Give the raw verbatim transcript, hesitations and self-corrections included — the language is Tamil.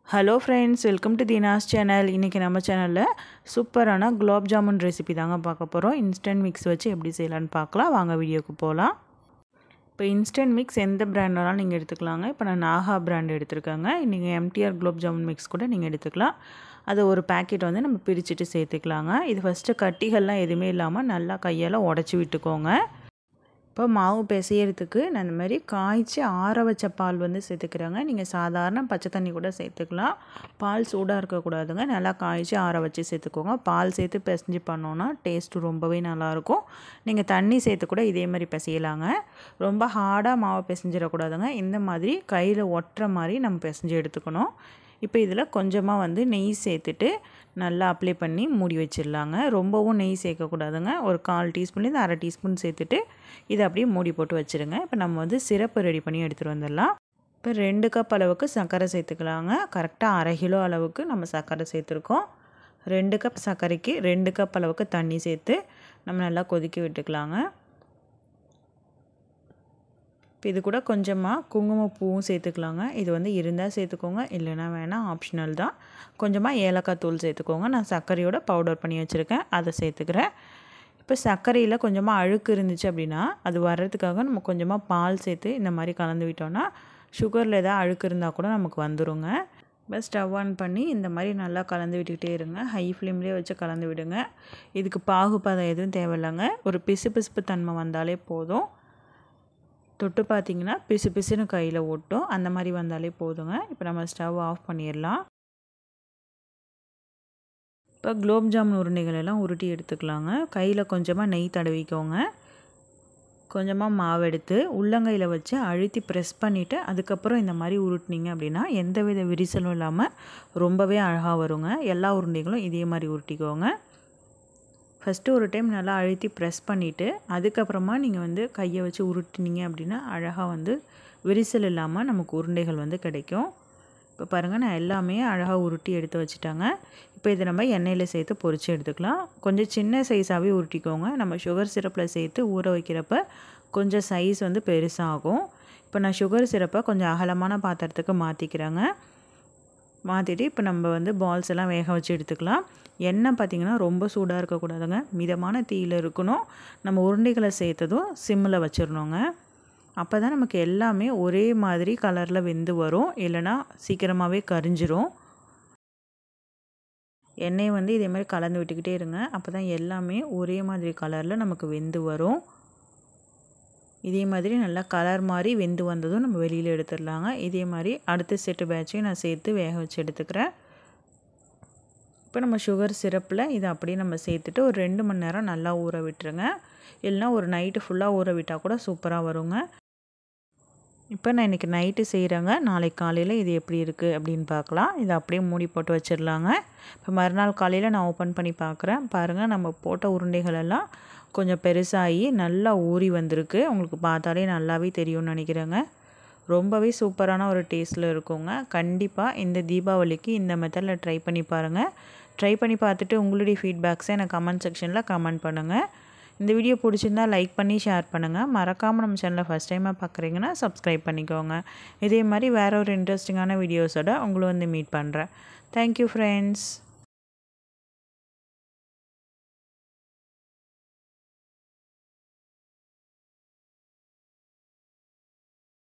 Hello friends, welcome to Dina's channel. இன்னைக்கு நம்ம சேனல்ல சூப்பரான குலாப் ஜாமுன் ரெசிபி தாங்க பார்க்க போறோம். இன்ஸ்டன்ட் மிக்ஸ் வச்சு எப்படி செய்யலாம்னு பார்க்கலாம். வாங்க வீடியோக்கு போலாம். இப்போ இன்ஸ்டன்ட் மிக்ஸ் எந்த பிராண்ட்னாலும் நீங்க எடுத்துக்கலாங்க. இப்போ நான் நாகா பிராண்ட் எடுத்துர்க்கேங்க. நீங்க M T R gulab jamun mix கூட நீங்க எடுத்துக்கலாம். அது ஒரு பாக்கெட் வந்து நம்ம பிரிச்சிட்டு சேர்த்துக்கலாங்க. இது ஃபர்ஸ்ட் கட்டிகள்லாம் எதுமே இல்லாம நல்லா கையால உடைச்சு விட்டுக்கோங்க. இப்போ மாவு பிசையிறதுக்கு நான் இந்த மாதிரி காய்ச்சி ஆற வச்ச பால் வந்து சேர்த்துக்கிறேங்க. நீங்கள் சாதாரண பச்சை தண்ணி கூட சேர்த்துக்கலாம். பால் சூடாக இருக்கக்கூடாதுங்க. நல்லா காய்ச்சி ஆற வச்சு சேர்த்துக்கோங்க. பால் சேர்த்து பிசைஞ்சு பண்ணோன்னா டேஸ்ட்டு ரொம்பவே நல்லாயிருக்கும். நீங்கள் தண்ணி சேர்த்து கூட இதே மாதிரி பிசையலாங்க. ரொம்ப ஹார்டாக மாவை பிசைஞ்சிடக்கூடாதுங்க. இந்த மாதிரி கையில் ஒட்டுற மாதிரி நம்ம பிசைஞ்சு எடுத்துக்கணும். இப்போ இதில் கொஞ்சமாக வந்து நெய் சேர்த்துட்டு நல்லா அப்ளை பண்ணி மூடி வச்சிடலாங்க. ரொம்பவும் நெய் சேர்க்கக்கூடாதுங்க. ஒரு கால் டீஸ்பூன்லேருந்து அரை டீஸ்பூன் சேர்த்துட்டு இதை அப்படியே மூடி போட்டு வச்சுருங்க. இப்போ நம்ம வந்து சிரப்பு ரெடி பண்ணி எடுத்துகிட்டு வந்துடலாம். இப்போ ரெண்டு கப் அளவுக்கு சர்க்கரை சேர்த்துக்கலாங்க. கரெக்டாக அரை கிலோ அளவுக்கு நம்ம சர்க்கரை சேர்த்துருக்கோம். ரெண்டு கப் சர்க்கரைக்கு ரெண்டு கப் அளவுக்கு தண்ணி சேர்த்து நம்ம நல்லா கொதிக்க விட்டுக்கலாங்க. இப்போ இது கூட கொஞ்சமாக குங்குமப்பூவும் சேர்த்துக்கலாங்க. இது வந்து இருந்தால் சேர்த்துக்கோங்க, இல்லைனா வேணால் ஆப்ஷனல் தான். கொஞ்சமாக ஏலக்காய் தூள் சேர்த்துக்கோங்க. நான் சர்க்கரையோட பவுடர் பண்ணி வச்சுருக்கேன், அதை சேர்த்துக்கிறேன். இப்போ சர்க்கரையில் கொஞ்சமாக அழுக்கு இருந்துச்சு அப்படின்னா அது வர்றதுக்காக நம்ம கொஞ்சமாக பால் சேர்த்து இந்த மாதிரி கலந்து விட்டோன்னா சுகரில் எதாவது அழுக்கு இருந்தால் கூட நமக்கு வந்துடுங்க. இப்போ ஸ்டவ் ஆன் பண்ணி இந்த மாதிரி நல்லா கலந்து விட்டுக்கிட்டே இருங்க. ஹை ஃப்ளேம்லேயே வச்சு கலந்து விடுங்க. இதுக்கு பாகுபாதம் எதுவும் தேவையில்லைங்க. ஒரு பிசு பிசுப்பு தன்மை வந்தாலே போதும். தொட்டு பார்த்திங்கன்னா பிசு பிசுன்னு கையில் ஓட்டும். அந்த மாதிரி வந்தாலே போதுங்க. இப்போ நம்ம ஸ்டவ் ஆஃப் பண்ணிடலாம். இப்போ குலாப் ஜாமுன் உருண்டைகள் எல்லாம் உருட்டி எடுத்துக்கலாங்க. கையில் கொஞ்சமாக நெய் தடவிக்கோங்க. கொஞ்சமாக மாவு எடுத்து உள்ளங்கையில் வச்சு அழுத்தி ப்ரெஸ் பண்ணிவிட்டு அதுக்கப்புறம் இந்த மாதிரி உருட்டினீங்க அப்படின்னா எந்த வித விரிசலும் இல்லாமல் ரொம்பவே அழகாக வருங்க. எல்லா உருண்டைகளும் இதே மாதிரி உருட்டிக்கோங்க. ஃபஸ்ட்டு ஒரு டைம் நல்லா அழுத்தி ப்ரெஸ் பண்ணிவிட்டு அதுக்கப்புறமா நீங்கள் வந்து கையை வச்சு உருட்டினீங்க அப்படின்னா அழகாக வந்து விரிசல் இல்லாமல் நமக்கு உருண்டைகள் வந்து கிடைக்கும். இப்போ பாருங்கள், நான் எல்லாமே அழகாக உருட்டி எடுத்து வச்சுட்டாங்க. இப்போ இதை நம்ம எண்ணெயில் சேர்த்து பொரித்து எடுத்துக்கலாம். கொஞ்சம் சின்ன சைஸாகவே உருட்டிக்கோங்க. நம்ம சுகர் சிரப்பில் சேர்த்து ஊற வைக்கிறப்ப கொஞ்சம் சைஸ் வந்து பெருசாகும். இப்போ நான் சுகர் சிரப்பை கொஞ்சம் அகலமான பாத்திரத்துக்கு மாற்றிக்கிறேங்க. மாற்றிட்டு இப்போ நம்ம வந்து பால்ஸ் எல்லாம் வேக வச்சு எடுத்துக்கலாம். எண்ணெய் பார்த்திங்கன்னா ரொம்ப சூடாக இருக்கக்கூடாதுங்க. மிதமான தீயில் இருக்கணும். நம்ம உருண்டைகளை சேர்த்ததும் சிம்மில் வச்சிடணுங்க. அப்போ தான் நமக்கு எல்லாமே ஒரே மாதிரி கலரில் வெந்து வரும். இல்லைனா சீக்கிரமாகவே கரிஞ்சிரும். எண்ணெயை வந்து இதே மாதிரி கலந்து விட்டுக்கிட்டே இருங்க. அப்போ தான் எல்லாமே ஒரே மாதிரி கலரில் நமக்கு வெந்து வரும். இதே மாதிரி நல்லா கலர் மாதிரி வெந்து வந்ததும் நம்ம வெளியில் எடுத்துடலாங்க. இதே மாதிரி அடுத்த செட்டு பேட்சையும் நான் சேர்த்து வேக வச்சு எடுத்துக்கிறேன். இப்போ நம்ம சுகர் சிரப்பில் இதை அப்படியே நம்ம சேர்த்துட்டு ஒரு ரெண்டு மணி நேரம் நல்லா ஊற விட்டுருங்க. இல்லைனா ஒரு நைட்டு ஃபுல்லாக ஊற விட்டால் கூட சூப்பராக வருங்க. இப்போ நான் இன்றைக்கி நைட்டு செய்கிறேங்க. நாளைக்கு காலையில் இது எப்படி இருக்குது அப்படின்னு பார்க்கலாம். இதை அப்படியே மூடி போட்டு வச்சிடலாங்க. இப்போ மறுநாள் காலையில் நான் ஓப்பன் பண்ணி பார்க்குறேன். பாருங்கள், நம்ம போட்ட உருண்டைகள் எல்லாம் கொஞ்சம் பெருசாகி நல்லா ஊறி வந்திருக்கு. உங்களுக்கு பார்த்தாலே நல்லாவே தெரியும்னு நினைக்கிறேங்க. ரொம்பவே சூப்பரான ஒரு டேஸ்ட்டில் இருக்குங்க. கண்டிப்பாக இந்த தீபாவளிக்கு இந்த மெத்தடில் ட்ரை பண்ணி பாருங்கள். ட்ரை பண்ணி பார்த்துட்டு உங்களுடைய ஃபீட்பேக்ஸை எனக்கு கமெண்ட் செக்ஷனில் கமெண்ட் பண்ணுங்கள். இந்த வீடியோ பிடிச்சிருந்தா லைக் பண்ணி ஷேர் பண்ணுங்கள். மறக்காமல் நம்ம சேனலை ஃபஸ்ட் டைமாக பார்க்குறீங்கன்னா சப்ஸ்கிரைப் பண்ணிக்கோங்க. இதே மாதிரி வேறு ஒரு இன்ட்ரெஸ்டிங்கான வீடியோஸோட உங்களை வந்து மீட் பண்ணுறேன். Thank you friends.